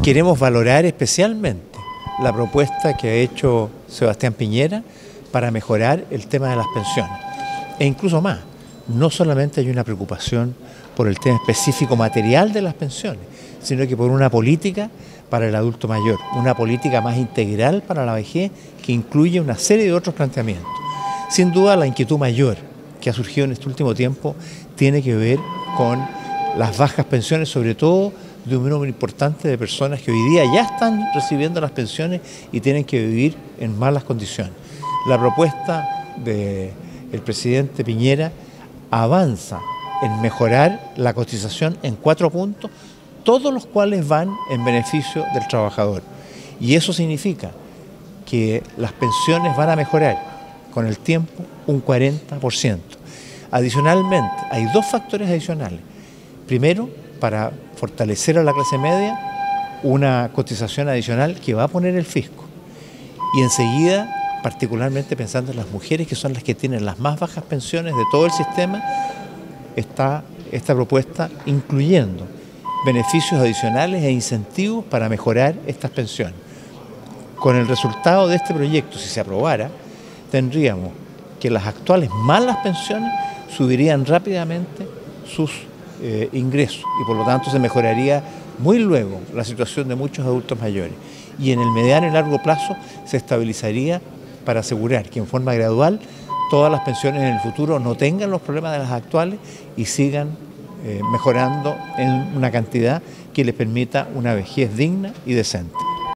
queremos valorar especialmente la propuesta que ha hecho Sebastián Piñera para mejorar el tema de las pensiones. E incluso más, no solamente hay una preocupación por el tema específico material de las pensiones, sino que por una política para el adulto mayor, una política más integral para la vejez que incluye una serie de otros planteamientos. Sin duda, la inquietud mayor que ha surgido en este último tiempo tiene que ver con las bajas pensiones, sobre todo de un número importante de personas que hoy día ya están recibiendo las pensiones y tienen que vivir en malas condiciones. La propuesta del presidente Piñera avanza en mejorar la cotización en 4 puntos, todos los cuales van en beneficio del trabajador. Y eso significa que las pensiones van a mejorar con el tiempo un 40%. Adicionalmente, hay 2 factores adicionales. Primero, para fortalecer a la clase media, una cotización adicional que va a poner el fisco. Y enseguida, particularmente pensando en las mujeres, que son las que tienen las más bajas pensiones de todo el sistema, está esta propuesta incluyendo beneficios adicionales e incentivos para mejorar estas pensiones. Con el resultado de este proyecto, si se aprobara, tendríamos que las actuales malas pensiones subirían rápidamente sus ingresos y por lo tanto se mejoraría muy luego la situación de muchos adultos mayores. Y en el mediano y largo plazo se estabilizaría para asegurar que en forma gradual todas las pensiones en el futuro no tengan los problemas de las actuales y sigan mejorando en una cantidad que les permita una vejez digna y decente.